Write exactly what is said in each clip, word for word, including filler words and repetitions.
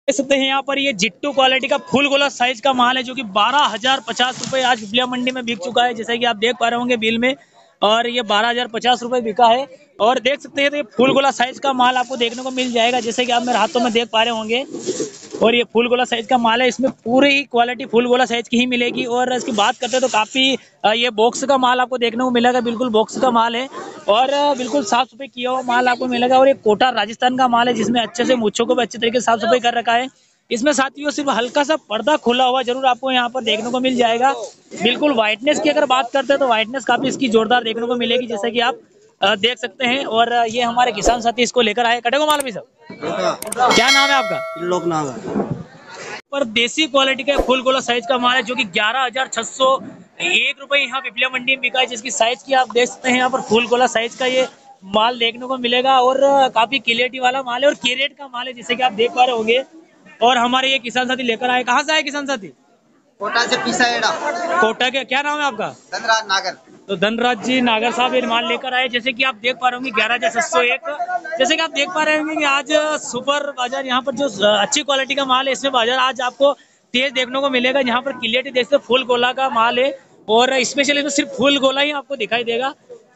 देख सकते हैं यहाँ पर ये जिट्टू क्वालिटी का फुल गोला साइज का माल है जो कि बारह हजार पचास रुपए आज पिपलिया मंडी में बिक चुका है, जैसे कि आप देख पा रहे होंगे बिल में। और ये बारह हजार पचास रुपए बिका है। और देख सकते हैं तो ये फुल गोला साइज का माल आपको देखने को मिल जाएगा, जैसे कि आप मेरे हाथों में देख पा रहे होंगे। और ये फुल गोला साइज का माल है, इसमें पूरी क्वालिटी फुल गोला साइज की ही मिलेगी। और इसकी बात करते हैं तो काफी ये बॉक्स का माल आपको देखने को मिलेगा, बिल्कुल बॉक्स का माल है और बिल्कुल साफ सफाई किया हुआ माल आपको मिलेगा। और ये कोटा राजस्थान का माल है जिसमें अच्छे से मूंछों को भी अच्छे तरीके से साफ सफाई कर रखा है। इसमें साथियों सिर्फ हल्का सा पर्दा खुला हुआ जरूर आपको यहाँ पर देखने को मिल जाएगा। बिल्कुल व्हाइटनेस की अगर बात करते हैं तो व्हाइटनेस काफी इसकी जोरदार देखने को मिलेगी, जैसे कि आप देख सकते हैं। और ये हमारे किसान साथी इसको लेकर आए। कटेगो माल भी सब, क्या नाम है आपका? लोक नाम है। पर देसी क्वालिटी का फुल गोला साइज का माल है जो कि ग्यारह हजार छह सौ एक रुपए यहाँ पिपलिया मंडी में बिका है, जिसकी साइज की आप देख सकते हैं। यहाँ पर फुल गोला साइज का ये माल देखने को मिलेगा और काफी क्लियरिटी वाला माल है और कैरेट का माल है, जैसे कि आप देख पा रहे होंगे। और हमारे ये किसान साथी लेकर आए। कहाँ से आए किसान साथी? कोटा से पिसाएड़ा। कोटा के, क्या नाम है आपका? धनराज नागर। तो धनराज जी नागर साहब ये माल लेकर आए, जैसे कि आप देख पा रहे होंगे ग्यारह हजार छह सौ एक। जैसे कि आप देख पा रहे होंगे कि आज सुपर बाजार यहाँ पर जो अच्छी क्वालिटी का माल है, इसमें बाजार आज आपको तेज देखने को मिलेगा। यहाँ पर क्लियरिटी देखते फुल गोला का माल है और स्पेशली इसमें सिर्फ फुल गोला ही आपको दिखाई देगा।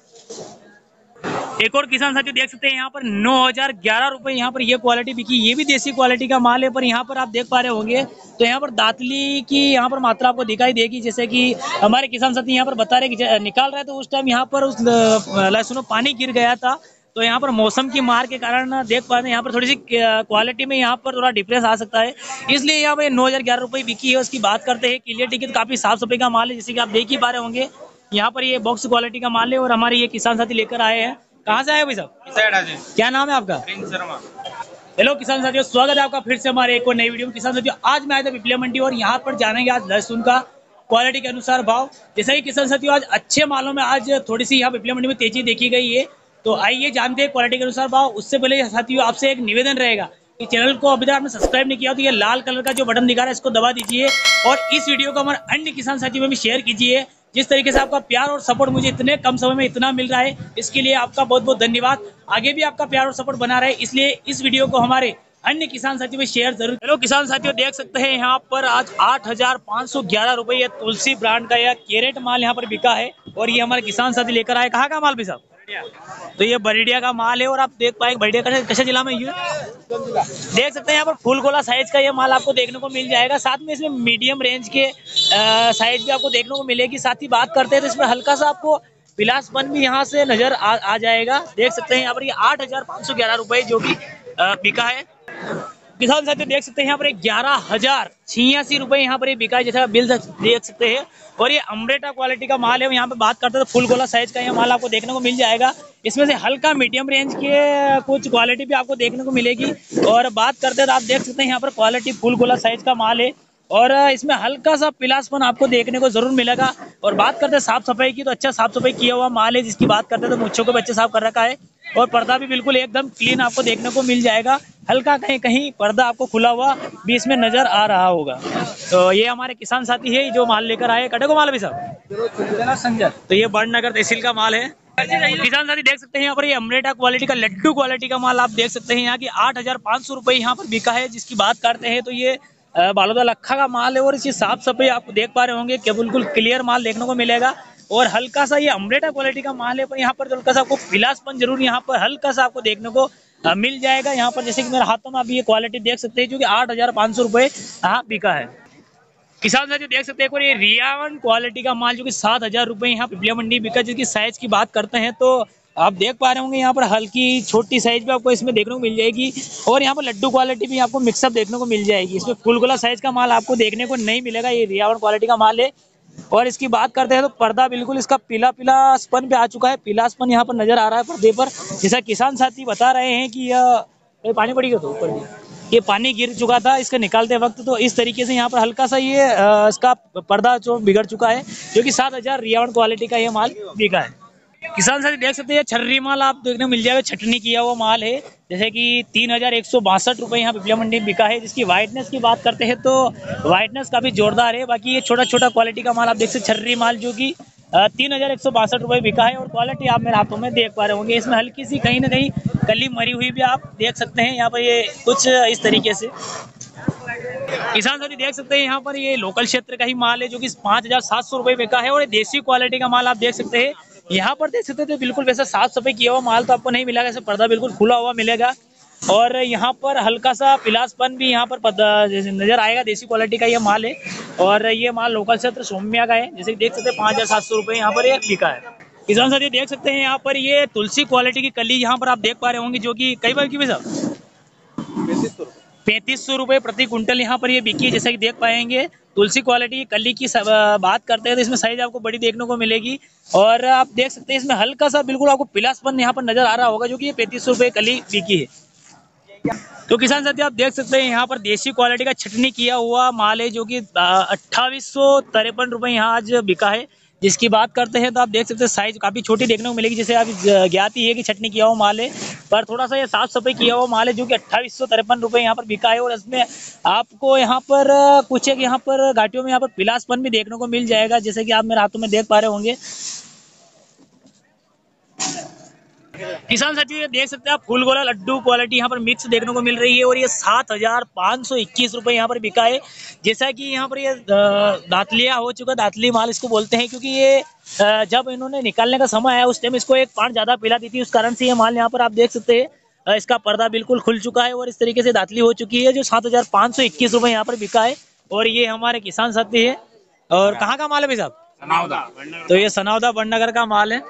एक और किसान साथी देख सकते हैं यहाँ पर नौ हजार ग्यारह रुपए यहाँ पर ये क्वालिटी बिकी। ये भी देसी क्वालिटी का माल है, पर यहाँ पर आप देख पा रहे होंगे तो यहाँ पर दातली की यहाँ पर मात्रा आपको दिखाई देगी, जैसे कि हमारे किसान साथी यहाँ पर बता रहे कि निकाल रहे तो उस टाइम यहाँ पर उस लहसुन में पानी गिर गया था। तो यहाँ पर मौसम की मार के कारण देख पा रहे हैं यहाँ पर थोड़ी सी क्वालिटी में यहाँ पर थोड़ा डिफरेंस आ सकता है, इसलिए यहाँ पर नौ हजार ग्यारह रुपए बिकी है। उसकी बात करते हैं क्लियरिटी की तो काफी साफ सफाई का माल है, जैसे कि आप देख ही पा रहे होंगे। यहाँ पर ये बॉक्स क्वालिटी का माल है और हमारे ये किसान साथी लेकर आए हैं। कहाँ से आए भाई साहब? क्या नाम है आपका? शर्मा। हेलो किसान साथियों, स्वागत है आपका फिर से हमारे एक और नई वीडियो में। किसान साथियों आज मैं आया था पिपलिया मंडी और यहाँ पर जानेंगे आज लहसुन का क्वालिटी के अनुसार भाव। जैसा कि किसान साथियों आज अच्छे मालों में आज थोड़ी सी यहाँ पिपलिया मंडी में तेजी देखी गई है, तो आइए जानते हैं क्वालिटी के अनुसार भाव। उससे पहले साथियों आपसे एक निवेदन रहेगा कि चैनल को अभी तक आपने सब्सक्राइब नहीं किया तो ये लाल कलर का जो बटन दिखा रहा है इसको दबा दीजिए और इस वीडियो को हमारे अन्य किसान साथियों में भी शेयर कीजिए। जिस तरीके से आपका प्यार और सपोर्ट मुझे इतने कम समय में इतना मिल रहा है, इसके लिए आपका बहुत बहुत धन्यवाद। आगे भी आपका प्यार और सपोर्ट बना रहे, इसलिए इस वीडियो को हमारे अन्य किसान साथियों में शेयर जरूर। हेलो किसान साथियों, देख सकते हैं यहाँ पर आज आठ हजार पाँच सौ ग्यारह रुपए ये तुलसी ब्रांड का यह कैरेट माल यहाँ पर बिका है और ये हमारे किसान साथी लेकर आए। कहाँ का माल भी साहब? तो ये बरिडिया का माल है और आप देख पाएंगे बरिडिया का कैसे जिला में ये देख सकते हैं यहाँ पर फुल गोला साइज का ये माल आपको देखने को मिल जाएगा। साथ में इसमें मीडियम रेंज के साइज भी आपको देखने को मिलेगी। साथ ही बात करते हैं तो इसमें हल्का सा आपको पिलासपन भी यहाँ से नजर आ, आ जाएगा। देख सकते हैं यहाँ पर ये आठ हजार पाँच सौ ग्यारह रुपए जो कि बिका है। किसान साथियों देख सकते हैं यहाँ पर ग्यारह हजार छियासी रुपए यहाँ पर ये बिका है, जैसा बिल देख सकते हैं। और ये अमरेटा क्वालिटी का माल है। यहाँ पे बात करते हैं तो फुल गोला साइज का ये माल आपको देखने को मिल जाएगा। इसमें से हल्का मीडियम रेंज के कुछ क्वालिटी भी आपको देखने को मिलेगी। और बात करते हैं तो आप देख सकते हैं यहाँ पर क्वालिटी फुल गोला साइज का माल है और इसमें हल्का सा पिलासपन आपको देखने को जरूर मिलेगा। और बात करते हैं साफ सफाई की तो अच्छा साफ सफाई किया हुआ माल है, जिसकी बात करते हैं तो मुच्छों को भी अच्छे साफ कर रखा है और पर्दा भी बिल्कुल एकदम क्लीन आपको देखने को मिल जाएगा। हल्का कहीं कहीं पर्दा आपको खुला हुआ भी इसमें नजर आ रहा होगा। तो ये हमारे किसान साथी है जो माल लेकर आए। कटे को माल भी साहब संजय, तो ये बड़नगर तहसील का माल है। किसान साथी देख सकते हैं यहाँ पर ये अमरेटा क्वालिटी का लड्डू क्वालिटी का माल आप देख सकते हैं यहाँ की आठ हजार पाँच सौ रुपए यहाँ पर बिका है। जिसकी बात करते हैं तो ये बालोदा लखा का माल है और इसकी साफ सफाई आप देख पा रहे होंगे कि बिल्कुल क्लियर माल देखने को मिलेगा। और हल्का सा ये अमरेटा क्वालिटी का माल है, पर यहाँ पर हल्का सा आपको पिलासपन जरूर यहाँ पर हल्का सा आपको देखने को मिल जाएगा। यहाँ पर जैसे कि मेरे हाथों में अभी ये क्वालिटी देख सकते हैं जो कि आठ हजार पाँच सौ रुपए यहाँ बिका है। किसान साथियों देख सकते हैं एक और ये रियावन क्वालिटी का माल जो कि सात हजार रुपए यहाँ पिपलिया मंडी बिका। जिसकी साइज की बात करते हैं तो आप देख पा रहे होंगे यहाँ पर हल्की छोटी साइज भी आपको इसमें देखने को मिल जाएगी और यहाँ पर लड्डू क्वालिटी भी आपको मिक्सअप देखने को मिल जाएगी। इसमें फुल गोला साइज का माल आपको देखने को नहीं मिलेगा, ये रियावन क्वालिटी का माल है। और इसकी बात करते हैं तो पर्दा बिल्कुल इसका पीला पीला स्पन पे आ चुका है, पीलास्पन यहाँ पर नजर आ रहा है पर्दे पर। जैसा किसान साथी बता रहे हैं कि यह पानी पड़ी गया तो ऊपर ये पानी गिर चुका था इसका निकालते वक्त, तो इस तरीके से यहाँ पर हल्का सा ये इसका पर्दा जो बिगड़ चुका है, जो कि सात हजार रियावन क्वालिटी का ये माल बिका है। किसान साथी देख सकते हैं छर्री माल आप देखने को मिल जाएगा, छटनी किया हुआ माल है, जैसे कि तीन हजार एक सौ बासठ रुपए यहाँ पिपलिया मंडी में बिका है। जिसकी व्हाइटनेस की बात करते हैं तो व्हाइटनेस काफी जोरदार है। बाकी ये छोटा छोटा क्वालिटी का माल आप देख सकते छर्री माल जो कि तीन हजार एक सौ बासठ रुपए बिका है। और क्वालिटी आप मेरे हाथों में देख पा रहे होंगे, इसमें हल्की सी कहीं ना कहीं कली मरी हुई भी आप देख सकते हैं यहाँ पर ये कुछ इस तरीके से। किसान साथी देख सकते हैं यहाँ पर ये लोकल क्षेत्र का ही माल है जो कि पाँच हजार सात सौ रुपए में का है और ये देसी क्वालिटी का माल आप देख सकते हैं। यहाँ पर देख सकते हैं बिल्कुल वैसा साफ सफाई किया हुआ माल तो आपको नहीं मिलेगा, ऐसे पर्दा बिल्कुल खुला हुआ मिलेगा और यहाँ पर हल्का सा पिलासपन भी यहाँ पर नजर आएगा। देसी क्वालिटी का ये माल है और ये माल लोकल क्षेत्र सोम्या का है। जैसे कि देख सकते हैं पाँच हजार सात सौ रुपये यहाँ पर ये बिका है। किसान साथी देख सकते हैं यहाँ पर ये तुलसी क्वालिटी की कली यहाँ पर आप देख पा रहे होंगे जो कि कई बार की भी साहब पैंतीस सौ रुपये प्रति कुंटल यहाँ पर ये बिकी है। जैसा कि देख पाएंगे तुलसी क्वालिटी कली की सब बात करते हैं तो इसमें साइज आपको बड़ी देखने को मिलेगी और आप देख सकते हैं इसमें हल्का सा बिल्कुल आपको पिलासपन यहाँ पर नजर आ रहा होगा जो कि ये पैंतीस सौ रुपये कली बिकी है। तो किसान साथी आप देख सकते हैं यहाँ पर देसी क्वालिटी का छटनी किया हुआ माल है जो कि अट्ठाईस सौ तिरपन रुपये यहाँ आज बिका है। जिसकी बात करते हैं तो आप देख सकते हैं साइज काफी छोटी देखने को मिलेगी। जैसे आप ज्ञात ही है कि छटनी किया हुआ माल है पर थोड़ा सा ये साफ सफाई किया हुआ माल है जो कि अट्ठाईस सौ तिरपन रुपये यहाँ पर बिका है और इसमें आपको यहाँ पर कुछ एक यहाँ पर घाटियों में यहाँ पर पिलासपन भी देखने को मिल जाएगा जैसे कि आप मेरे हाथों में देख पा रहे होंगे। किसान साथियों देख सकते हैं आप फूल गोला लड्डू क्वालिटी यहाँ पर मिक्स देखने को मिल रही है और ये सात हजार पाँच सौ इक्कीस रुपये यहाँ पर बिका है। जैसा कि यहाँ पर ये दातलिया हो चुका, दातली माल इसको बोलते हैं क्योंकि ये जब इन्होंने निकालने का समय आया उस टाइम इसको एक पान ज्यादा पिला दी थी, उस कारण से ये माल यहाँ पर आप देख सकते हैं इसका पर्दा बिल्कुल खुल चुका है और इस तरीके से दातली हो चुकी है जो सात हजार पाँच सौ इक्कीस रुपये यहाँ पर बिका है। और ये हमारे किसान साथी है और कहाँ का माल है भाई साहब? सनावदा। तो ये सनावदा बड़नगर का माल है।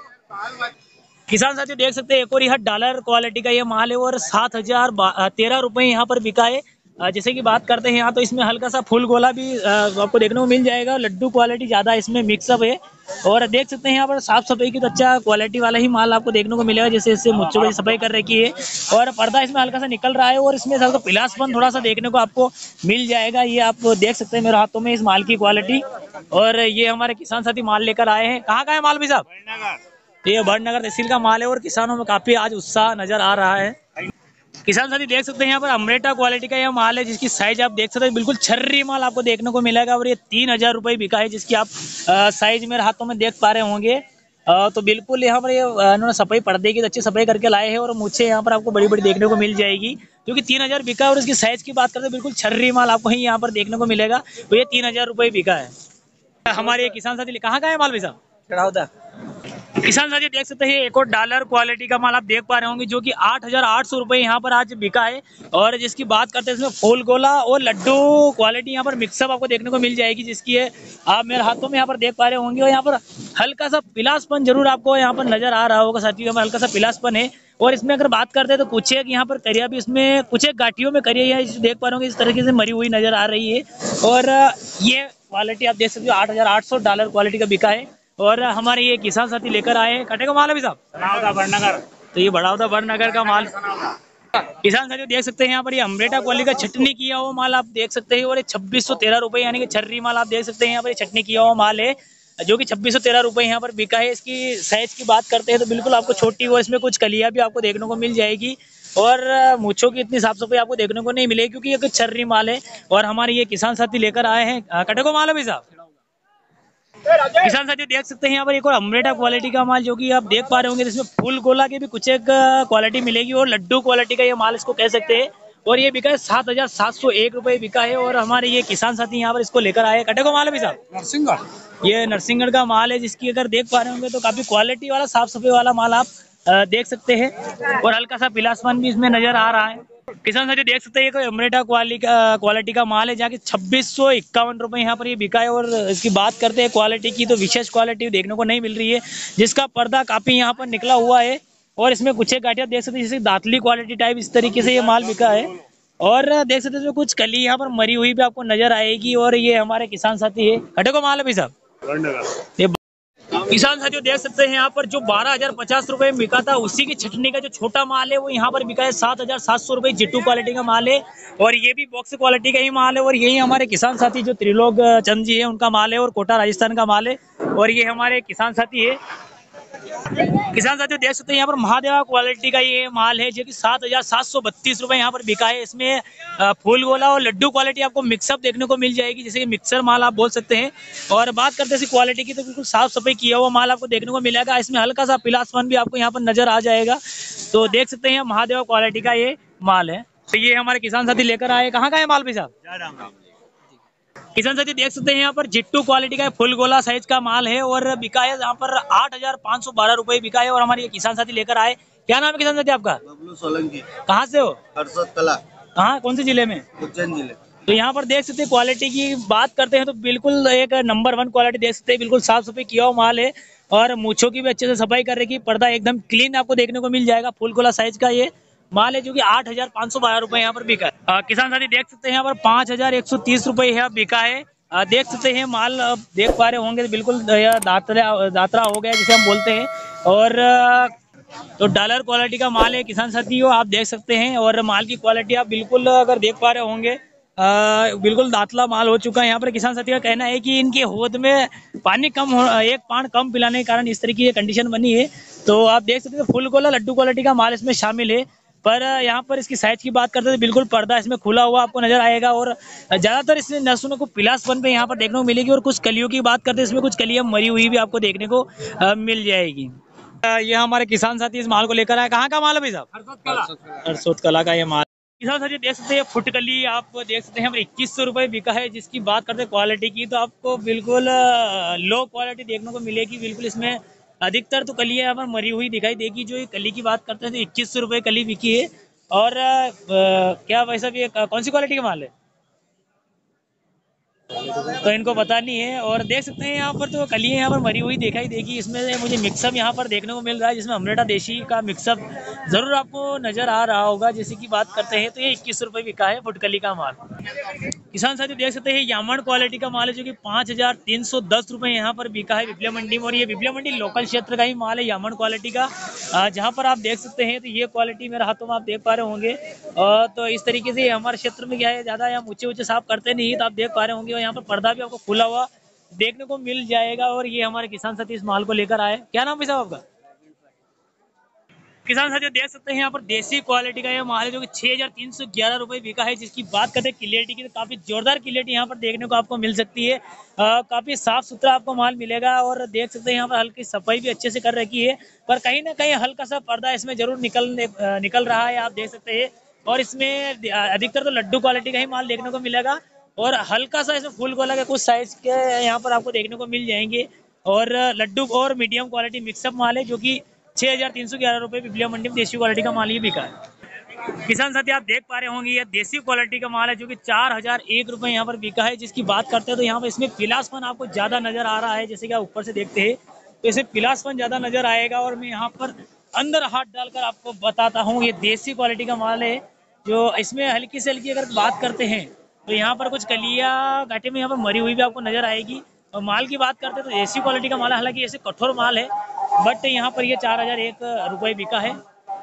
किसान साथी देख सकते हैं एक और यह डॉलर क्वालिटी का ये माल है और सात हजार तेरह रुपए यहाँ पर बिका है। जैसे कि बात करते हैं यहाँ तो इसमें हल्का सा फूल गोला भी आपको देखने को मिल जाएगा। लड्डू क्वालिटी ज्यादा इसमें मिक्सअप है और देख सकते हैं यहाँ पर साफ सफाई की तो अच्छा क्वालिटी वाला ही माल आपको देखने को मिलेगा। जैसे इससे मुच्छों की सफाई कर रखी है और पर्दा इसमें हल्का सा निकल रहा है और इसमें सबका पिलासपन थोड़ा सा देखने को आपको मिल जाएगा। ये आप देख सकते हैं मेरे हाथों में इस माल की क्वालिटी और ये हमारे किसान साथी माल लेकर आए हैं। कहाँ का है माल भी साहब? ये बड़नगर तहसील का माल है और किसानों में काफी आज उत्साह नजर आ रहा है। किसान साथी देख सकते हैं यहाँ पर अमरेटा क्वालिटी का यह माल है जिसकी साइज आप देख सकते हैं बिल्कुल छर्री माल आपको देखने को मिलेगा और ये तीन हजार रुपये बिका है जिसकी आप आ, साइज मेरे हाथों में देख पा रहे होंगे। आ, तो बिल्कुल यहाँ पर ये इन्होंने सफाई पर्दे की तो अच्छी सफाई करके लाए हैं और मुझे यहाँ पर आपको बड़ी बड़ी देखने को मिल जाएगी क्योंकि तीन हजार बिका और इसकी साइज की बात करते हैं बिल्कुल छर्री माल आपको ही यहाँ पर देखने को मिलेगा। तो ये तीन हजार रुपये बिका है। हमारे किसान साथी कहाँ का है माल भाई साहब? चढ़ावदा। किसान साथी देख सकते हैं एक और डॉलर क्वालिटी का माल आप देख पा रहे होंगे जो कि आठ हजार आठ सौ रुपये यहाँ पर आज बिका है और जिसकी बात करते हैं इसमें फूल गोला और लड्डू क्वालिटी यहाँ पर मिक्सअप आपको देखने को मिल जाएगी जिसकी है आप मेरे हाथों में यहाँ पर देख पा रहे होंगे और यहाँ पर हल्का सा पिलासपन जरूर आपको यहाँ पर नजर आ रहा होगा साथियों में हल्का सा पिलासपन है। और इसमें अगर बात करते हैं तो कुछ एक यहाँ पर करिया भी इसमें कुछ एक गाठियों में करिया देख पा रहे होंगे इस तरीके से मरी हुई नजर आ रही है और ये क्वालिटी आप देख सकते हो आठ हजार आठ सौ डॉलर क्वालिटी का बिका है और हमारे ये किसान साथी लेकर आए हैं। कटे का माल है भी साहब? सनावदा बड़नगर। तो ये बड़ावदा बड़नगर का माल किसान साथी देख सकते हैं यहाँ पर ये अमरेटा क्वालिटी का छटनी किया हुआ माल आप देख सकते हैं और ये छब्बीस सौ तेरह रुपये यानी कि छर्री माल आप देख सकते हैं यहाँ पर छटनी किया हुआ माल है जो कि छब्बीस सौ तेरह रुपये यहाँ पर बिका है। इसकी साइज की बात करते हैं तो बिल्कुल आपको छोटी और इसमें कुछ कलियां भी आपको देखने को मिल जाएगी और मूछों की इतनी साफ सफाई आपको देखने को नहीं मिलेगी क्योंकि ये कुछ छर्री माल है और हमारे ये किसान साथी लेकर आए हैं। कटे को माल है भाई साहब? किसान साथी देख सकते हैं यहाँ पर एक और अमरेटा क्वालिटी का माल जो कि आप देख पा रहे होंगे जिसमें फुल गोला की भी कुछ एक क्वालिटी मिलेगी और लड्डू क्वालिटी का ये माल इसको कह सकते हैं और ये बिका है सात हजार सात सौ एक रुपये बिका है और हमारे ये किसान साथी यहाँ पर इसको लेकर आए। कटे को माल है भी साहब? नरसिंहगढ़। ये नरसिंहगढ़ का माल है जिसकी अगर देख पा रहे होंगे तो काफी क्वालिटी वाला साफ सफाई वाला माल आप देख सकते हैं और हल्का सा पिलासपन भी इसमें नजर आ रहा है। किसान साथी देख सकते हैं कोई अमरेटा क्वालिटी का क्वालिटी का माल है जाके छब्बीस सौ इक्यावन रुपये यहाँ पर ये बिका है और इसकी बात करते हैं क्वालिटी की तो विशेष क्वालिटी देखने को नहीं मिल रही है जिसका पर्दा काफी यहाँ पर निकला हुआ है और इसमें कुछ एक गाठियाँ देख सकते हैं जैसे दातली क्वालिटी टाइप इस तरीके से ये माल बिका है और देख सकते हैं कुछ कली यहाँ पर मरी हुई भी आपको नजर आएगी और ये हमारे किसान साथी है। कटे को माल है भाई साहब? किसान साथियों देख सकते हैं यहाँ पर जो बारह हजार पचास रुपए में बिका था उसी की छटनी का जो छोटा माल है वो यहाँ पर बिका है सात हजार सात सौ रुपए जिट्टू क्वालिटी का माल है और ये भी बॉक्स क्वालिटी का ही माल है और यही हमारे किसान साथी जो त्रिलोक चंद जी है उनका माल है और कोटा राजस्थान का माल है और ये हमारे किसान साथी है। किसान साथियों देख सकते हैं यहाँ पर महादेवा क्वालिटी का ये माल है जो कि सात हजार सात सौ बत्तीस रुपए यहाँ पर बिका है। इसमें फूल गोला और लड्डू क्वालिटी आपको मिक्सअप देखने को मिल जाएगी जैसे कि मिक्सर माल आप बोल सकते हैं और बात करते हैं क्वालिटी की तो बिल्कुल साफ सफाई किया हुआ माल आपको देखने को मिलेगा। इसमें हल्का सा पिलासपन भी आपको यहाँ पर नजर आ जाएगा। तो देख सकते हैं महादेवा क्वालिटी का ये माल है। तो ये हमारे किसान साथी लेकर आए, कहाँ का है माल भाई साहब? किसान साथी देख सकते हैं यहाँ पर जिट्टू क्वालिटी का फुल गोला साइज का माल है और बिका है यहाँ पर आठ हजार पाँच सौ बारह रुपए बिका है। और हमारे ये किसान साथी लेकर आए। क्या नाम है किसान साथी आपका? बबलू सोलंकी। कहाँ से हो? हर्षद कला। कहाँ, कौन से जिले में? उज्जैन जिले। तो यहाँ पर देख सकते हैं क्वालिटी की बात करते हैं तो बिल्कुल एक नंबर वन क्वालिटी देख सकते हैं, बिल्कुल साफ सफाई किया हुआ माल है और मूछों की भी अच्छे से सफाई कर रखी, पर्दा एकदम क्लीन आपको देखने को मिल जाएगा। फुल गोला साइज का ये माल है जो कि आठ हजार पाँच सौ बारह रुपए यहाँ पर बिका है। किसान साथी देख सकते हैं यहाँ पर पाँच हजार एक सौ तीस रुपए यहाँ बिका है। आ, देख सकते हैं माल देख पा रहे होंगे बिल्कुल दात्रा दात्रा हो गया जिसे हम बोलते हैं। और आ, तो डॉलर क्वालिटी का माल है किसान साथियों, आप देख सकते हैं। और माल की क्वालिटी आप बिल्कुल अगर देख पा रहे होंगे आ, बिल्कुल दातला माल हो चुका है। यहाँ पर किसान साथियों का कहना है कि इनके होद में पानी कम हो, एक पान कम पिलाने के कारण इस तरह की ये कंडीशन बनी है। तो आप देख सकते हैं फुल गोला लड्डू क्वालिटी का माल इसमें शामिल है। पर यहाँ पर इसकी साइज की बात करते हैं तो बिल्कुल पर्दा इसमें खुला हुआ आपको नजर आएगा और ज्यादातर इसमें नसों को पिलासपन पे यहाँ पर देखने को मिलेगी। और कुछ कलियों की बात करते हैं इसमें कुछ कलियां मरी हुई भी आपको देखने को आ, मिल जाएगी। ये हमारे किसान साथी इस माल को लेकर आए। कहाँ का माल है भाई साहब? हरसोद कला का ये माल। किसान साथी देख सकते हैं फुटकली आप देख सकते हैं इक्कीस सौ रुपए बिका है। जिसकी बात करते हैं क्वालिटी की तो आपको बिल्कुल लो क्वालिटी देखने को मिलेगी। बिल्कुल इसमें अधिकतर तो कली यहाँ पर मरी हुई दिखाई देगी। जो ये कली की बात करते हैं तो इक्कीस सौ रुपए कली बिकी है। और आ, क्या भाई साहब ये कौन सी क्वालिटी का माल है तो इनको पता नहीं है। और देख सकते हैं यहाँ पर तो कलियां यहाँ पर मरी हुई दिखाई देगी। इसमें से मुझे मिक्सअप यहाँ पर देखने को मिल रहा है जिसमें अमरेटा देशी का मिक्सअप जरूर आपको नजर आ रहा होगा। जैसे कि बात करते हैं तो ये इक्कीस रुपए बिका है फुटकली का माल। किसान साथी देख सकते हैं यामन क्वालिटी का माल है जो कि पाँच हजार तीन सौ दस रुपए यहाँ पर बिका है विप्लव मंडी में। और ये विप्लव मंडी लोकल क्षेत्र का ही माल है यामन क्वालिटी का, जहाँ पर आप देख सकते हैं तो ये क्वालिटी मेरे हाथों में आप देख पा रहे होंगे। तो इस तरीके से हमारे क्षेत्र में क्या है ज्यादा यहाँ ऊंचे ऊंचे साफ करते नहीं तो आप देख पा रहे होंगे। और यहाँ पर पर्दा भी आपको खुला हुआ देखने को मिल जाएगा। और ये हमारे किसान साथी इस माल को लेकर आए। क्या नाम है साहब आपका? किसान साथियों देख सकते हैं यहाँ पर देसी क्वालिटी का ये माल है जो कि छह हजार तीन सौ ग्यारह रुपए बिका है। जिसकी बात करते हैं क्लियरिटी की तो काफी जोरदार क्लियरिटी यहाँ पर देखने को आपको मिल सकती है। आ, काफी साफ सुथरा आपको माल मिलेगा। और देख सकते हैं यहाँ पर हल्की सफाई भी अच्छे से कर रखी है। पर कहीं ना कहीं हल्का सा पर्दा इसमें जरूर निकल निकल रहा है, आप देख सकते हैं। और इसमें अधिकतर तो लड्डू क्वालिटी का ही माल देखने को मिलेगा। और हल्का सा इसमें फुल गोला के कुछ साइज के यहाँ पर आपको देखने को मिल जाएंगे। और लड्डू और मीडियम क्वालिटी मिक्सअप माल है जो कि छह हजार तीन सौ ग्यारह रुपए विप्लव मंडी में देसी क्वालिटी का माल ये बिका है। किसान साथी आप देख पा रहे होंगे ये देसी क्वालिटी का माल है जो कि चार हजार एक रुपए यहाँ पर बिका है। जिसकी बात करते हैं तो यहाँ पर इसमें पिलासपन आपको ज्यादा नजर आ रहा है। जैसे कि आप ऊपर से देखते हैं तो इसमें पिलासपन ज्यादा नजर आएगा। और मैं यहाँ पर अंदर हाथ डालकर आपको बताता हूँ ये देसी क्वालिटी का माल है। जो इसमें हल्की से हल्की अगर बात करते हैं तो यहाँ पर कुछ कलिया घाटे में यहाँ पर मरी हुई भी आपको नजर आएगी। और माल की बात करते हैं तो देसी क्वालिटी का माल है, हालांकि ऐसे कठोर माल है बट यहाँ पर ये चार हजार एक रुपए बिका है।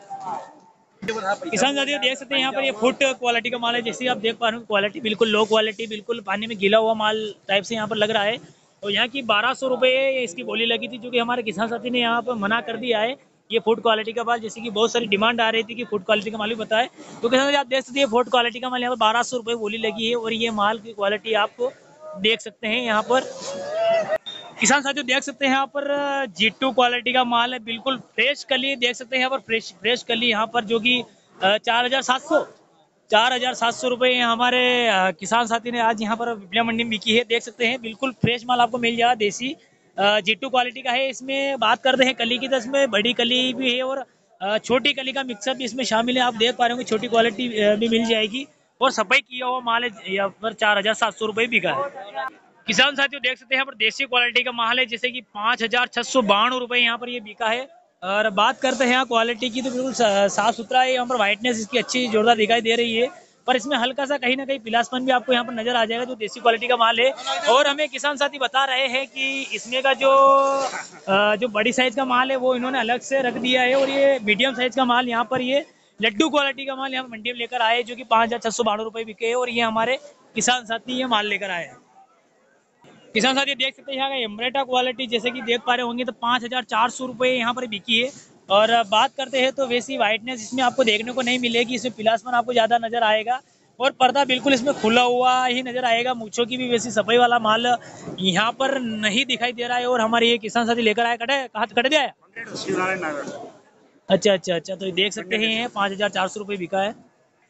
किसान साथियों देख सकते हैं यहाँ पर ये फुट क्वालिटी का माल है। जैसे आप देख पा रहे हो क्वालिटी बिल्कुल लो क्वालिटी, बिल्कुल पानी में गिला हुआ माल टाइप से यहाँ पर लग रहा है। और यहाँ की बारह सौ रुपये इसकी बोली लगी थी जो कि हमारे किसान साथी ने यहाँ पर मना कर दिया है ये फूड क्वालिटी का माल। जैसे कि बहुत सारी डिमांड आ रही थी कि फूड क्वालिटी का माल भी बताए तो किसान साथी आप देख सकते हैं फूड क्वालिटी का माल यहाँ पर बारह सौ रुपये बोली लगी है। और ये माल की क्वालिटी आपको देख सकते हैं यहाँ पर। किसान साथियों देख सकते हैं यहाँ पर जीटू क्वालिटी का माल है, बिल्कुल फ्रेश कली देख सकते हैं यहाँ पर फ्रेश फ्रेश कली यहाँ पर जो कि चार हजार सात सौ चार हजार सात सौ रुपये हमारे किसान साथी ने आज यहाँ पर विप्लव मंडी में बिकी है। देख सकते हैं बिल्कुल फ्रेश माल आपको मिल जाएगा, देसी जीटू क्वालिटी का है। इसमें बात करते हैं कली की तो इसमें बड़ी कली भी है और छोटी कली का मिक्सअप भी इसमें शामिल है। आप देख पा रहे होंगे छोटी क्वालिटी भी मिल जाएगी। और सफाई किया हुआ माल है यहाँ पर चार हजार सात सौ रुपये बिका है। किसान साथियों देख सकते हैं यहाँ पर देसी क्वालिटी का माल है जैसे कि पाँच हजार छह सौ बानवे रुपये यहाँ पर ये बिका है। और बात करते हैं यहाँ क्वालिटी की तो बिल्कुल साफ सुथरा है। यहाँ पर व्हाइटनेस इसकी अच्छी जोरदार दिखाई दे रही है। पर इसमें हल्का सा कहीं ना कहीं पिलासपन भी आपको यहाँ पर नजर आ जाएगा जो देसी क्वालिटी का माल है। और हमें किसान साथी बता रहे हैं कि इसमें का जो जो बड़ी साइज का माल है वो इन्होंने अलग से रख दिया है। और ये मीडियम साइज का माल यहाँ पर ये लड्डू क्वालिटी का माल यहाँ पर मंडी में लेकर आए जो कि पाँच हजार छह सौ बानवे रुपये बिके है। और ये हमारे किसान साथी ये माल लेकर आए हैं। किसान साथी देख सकते हैं यहाँ का एम्ब्रेटा क्वालिटी जैसे कि देख पा रहे होंगे तो पाँच हजार चार सौ रुपये यहाँ पर बिकी है। और बात करते हैं तो वैसी वाइटनेस इसमें आपको देखने को नहीं मिलेगी, इसमें पिलासपन आपको ज़्यादा नजर आएगा। और पर्दा बिल्कुल इसमें खुला हुआ ही नजर आएगा। मूछों की भी वैसी सफाई वाला माल यहाँ पर नहीं दिखाई दे रहा है। और हमारे ये किसान साथी लेकर आए कटे कहाँ कट दिया है। अच्छा अच्छा अच्छा तो देख सकते हैं पाँच हजार चार सौ रुपये बिका है।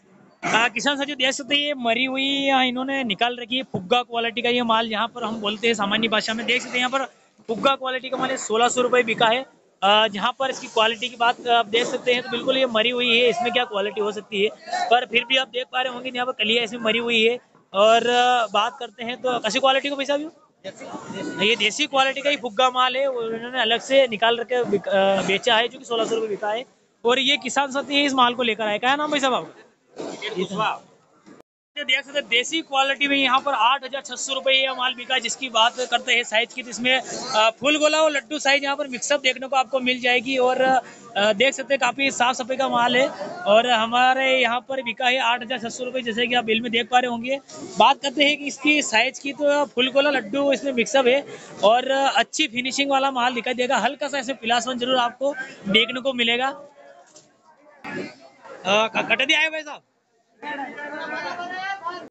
आ, किसान साथियों देख सकते हैं ये मरी हुई आ, इन्होंने निकाल रखी है फुग्गा क्वालिटी का ये माल, यहाँ पर हम बोलते हैं सामान्य भाषा में। देख सकते हैं यहाँ पर फुग्गा क्वालिटी का माल सोलह सौ रुपये बिका है। आ, जहाँ पर इसकी क्वालिटी की बात आप देख सकते हैं तो बिल्कुल ये मरी हुई है, इसमें क्या क्वालिटी हो सकती है, पर फिर भी आप देख पा रहे होंगे यहाँ पर कलिया इसमें मरी हुई है। और आ, बात करते हैं तो कैसी क्वालिटी को पैसा भी ये देसी क्वालिटी का ही फुग्गा माल है, उन्होंने अलग से निकाल रखे बेचा है जो कि सोलह सौ रुपये बिका है। और ये किसान साथी इस माल को लेकर आए, क्या नाम भाई साहब आपका? देख सकते देसी क्वालिटी में यहाँ पर आठ हजार छह सौ रुपये यह माल बिका है। जिसकी बात करते हैं साइज की तो इसमें फुल गोला और लड्डू साइज यहाँ पर मिक्सअप देखने को आपको मिल जाएगी। और देख सकते हैं काफी साफ सफाई का माल है और हमारे यहाँ पर बिका है आठ हजार छह सौ रुपये, जैसे कि आप बिल में देख पा रहे होंगे। बात करते हैं कि इसकी साइज की तो फुल गोला लड्डू इसमें मिक्सअप है और अच्छी फिनिशिंग वाला माल दिखाई देगा। हल्का सा इसमें पिलासवन जरूर आपको देखने को मिलेगा। कट दिया है भाई साहब।